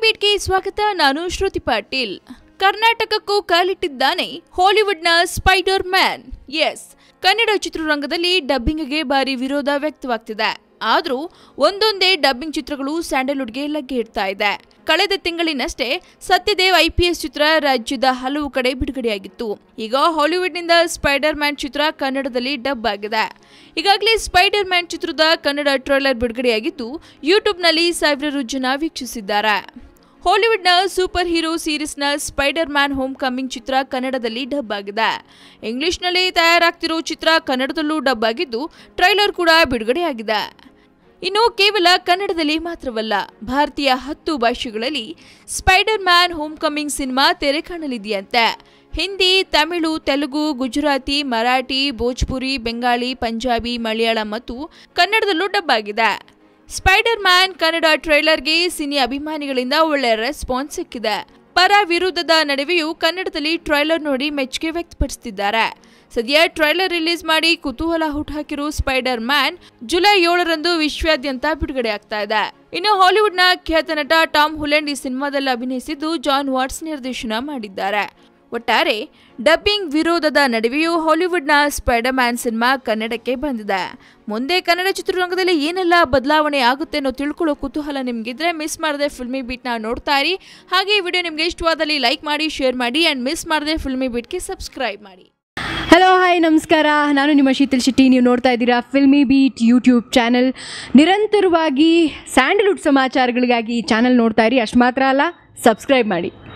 ಬೀಟ್ಗೆ ಸ್ವಾಗತ. ನಾನು ಶ್ರುತಿ ಪಾಟೀಲ್. ಕರ್ನಾಟಕಕ್ಕೂ ಕಾಲಿಟ್ಟಿದ್ದಾನೆ ಹಾಲಿವುಡ್ನ ಸ್ಪೈಡರ್ ಮ್ಯಾನ್. ಎಸ್, ಕನ್ನಡ ಚಿತ್ರರಂಗದಲ್ಲಿ ಡಬ್ಬಿಂಗ್ಗೆ ಭಾರಿ ವಿರೋಧ ವ್ಯಕ್ತವಾಗ್ತಿದೆ. ಆದ್ರೂ ಒಂದೊಂದೇ ಡಬ್ಬಿಂಗ್ ಚಿತ್ರಗಳು ಸ್ಯಾಂಡಲ್ವುಡ್ಗೆ ಲಗ್ಗೆ ಇಡ್ತಾ ಇದೆ. ಕಳೆದ ತಿಂಗಳಿನಷ್ಟೇ ಸತ್ಯದೇವ್ IPS ಚಿತ್ರ ರಾಜ್ಯದ ಹಲವು ಕಡೆ ಬಿಡುಗಡೆಯಾಗಿತ್ತು. ಈಗ ಹಾಲಿವುಡ್ನಿಂದ ಸ್ಪೈಡರ್ ಮ್ಯಾನ್ ಚಿತ್ರ ಕನ್ನಡದಲ್ಲಿ ಡಬ್ ಆಗಿದೆ. ಈಗಾಗಲೇ ಸ್ಪೈಡರ್ ಮ್ಯಾನ್ ಚಿತ್ರದ ಕನ್ನಡ ಟ್ರೈಲರ್ ಬಿಡುಗಡೆಯಾಗಿದ್ದು ಯೂಟ್ಯೂಬ್ನಲ್ಲಿ ಸಾವಿರಾರು ಜನ ವೀಕ್ಷಿಸಿದ್ದಾರೆ. ಹಾಲಿವುಡ್ನ ಸೂಪರ್ ಹೀರೋ ಸೀರೀಸ್ನ ಸ್ಪೈಡರ್ ಮ್ಯಾನ್ ಹೋಮ್ ಕಮಿಂಗ್ ಚಿತ್ರ ಕನ್ನಡದಲ್ಲಿ ಡಬ್ ಆಗಿದೆ. ಇಂಗ್ಲಿಷ್ನಲ್ಲಿ ತಯಾರಾಗ್ತಿರೋ ಚಿತ್ರ ಕನ್ನಡದಲ್ಲೂ ಡಬ್ ಆಗಿದ್ದು ಟ್ರೈಲರ್ ಕೂಡ ಬಿಡುಗಡೆಯಾಗಿದೆ. ಇನ್ನು ಕೇವಲ ಕನ್ನಡದಲ್ಲಿ ಮಾತ್ರವಲ್ಲ, ಭಾರತೀಯ 10 ಭಾಷೆಗಳಲ್ಲಿ ಸ್ಪೈಡರ್ ಮ್ಯಾನ್ ಹೋಮ್ ಕಮಿಂಗ್ ಸಿನಿಮಾ ತೆರೆ ಕಾಣಲಿದೆಯಂತೆ. ಹಿಂದಿ, ತಮಿಳು, ತೆಲುಗು, ಗುಜರಾತಿ, ಮರಾಠಿ, ಭೋಜ್ಪುರಿ, ಬೆಂಗಾಳಿ, ಪಂಜಾಬಿ, ಮಲಯಾಳಂ ಮತ್ತು ಕನ್ನಡದಲ್ಲೂ ಡಬ್ ಆಗಿದೆ. ಸ್ಪೈಡರ್ ಮ್ಯಾನ್ ಕನ್ನಡ ಟ್ರೈಲರ್ಗೆ ಸಿನಿ ಅಭಿಮಾನಿಗಳಿಂದ ಒಳ್ಳೆಯ ರೆಸ್ಪಾನ್ಸ್ ಸಿಕ್ಕಿದೆ. ಪರ ವಿರೋಧದ ನಡುವೆಯೂ ಕನ್ನಡದಲ್ಲಿ ಟ್ರೈಲರ್ ನೋಡಿ ಮೆಚ್ಚುಗೆ ವ್ಯಕ್ತಪಡಿಸುತ್ತಿದ್ದಾರೆ. ಸದ್ಯ ಟ್ರೈಲರ್ ರಿಲೀಸ್ ಮಾಡಿ ಕುತೂಹಲ ಹುಟ್ಟುಹಾಕಿರೋ ಸ್ಪೈಡರ್ ಮ್ಯಾನ್ ಜುಲೈ 7ರಂದು ವಿಶ್ವಾದ್ಯಂತ ಬಿಡುಗಡೆ ಆಗ್ತಾ ಇದೆ. ಇನ್ನು ಹಾಲಿವುಡ್ನ ಖ್ಯಾತ ನಟ ಟಾಮ್ ಹಾಲೆಂಡ್ ಈ ಸಿನಿಮಾದಲ್ಲಿ ಅಭಿನಯಿಸಿದ್ದು ಜಾನ್ ವಾಟ್ಸ್ ನಿರ್ದೇಶನ ಮಾಡಿದ್ದಾರೆ. ಒಟ್ಟಾರೆ ಡಬ್ಬಿಂಗ್ ವಿರೋಧದ ನಡುವೆಯೂ ಹಾಲಿವುಡ್ನ ಸ್ಪೈಡರ್ ಮ್ಯಾನ್ ಸಿನಿಮಾ ಕನ್ನಡಕ್ಕೆ ಬಂದಿದೆ. ಮುಂದೆ ಕನ್ನಡ ಚಿತ್ರರಂಗದಲ್ಲಿ ಏನೆಲ್ಲ ಬದಲಾವಣೆ ಆಗುತ್ತೆ ಅನ್ನೋ ತಿಳ್ಕೊಳ್ಳೋ ಕುತೂಹಲ ನಿಮ್ಗಿದ್ರೆ ಮಿಸ್ ಮಾಡದೆ ಫಿಲ್ಮಿ ಬೀಟ್ನ ನೋಡ್ತಾ ಇರಿ. ಹಾಗೆ ಈ ವಿಡಿಯೋ ನಿಮಗೆ ಇಷ್ಟವಾದಲ್ಲಿ ಲೈಕ್ ಮಾಡಿ, ಶೇರ್ ಮಾಡಿ ಆ್ಯಂಡ್ ಮಿಸ್ ಮಾಡದೆ ಫಿಲ್ಮಿ ಬೀಟ್ಗೆ ಸಬ್ಸ್ಕ್ರೈಬ್ ಮಾಡಿ. ಹಲೋ, ಹಾಯ್, ನಮಸ್ಕಾರ. ನಾನು ನಿಮ್ಮ ಶೀತಲ್ ಶೆಟ್ಟಿ. ನೀವು ನೋಡ್ತಾ ಇದ್ದೀರಾ ಫಿಲ್ಮಿ ಬೀಟ್ ಯೂಟ್ಯೂಬ್ ಚಾನಲ್. ನಿರಂತರವಾಗಿ ಸ್ಯಾಂಡಲ್ವುಡ್ ಸಮಾಚಾರಗಳಿಗಾಗಿ ಈ ಚಾನಲ್ ನೋಡ್ತಾ ಇರಿ. ಅಷ್ಟು ಮಾತ್ರ ಅಲ್ಲ, ಸಬ್ಸ್ಕ್ರೈಬ್ ಮಾಡಿ.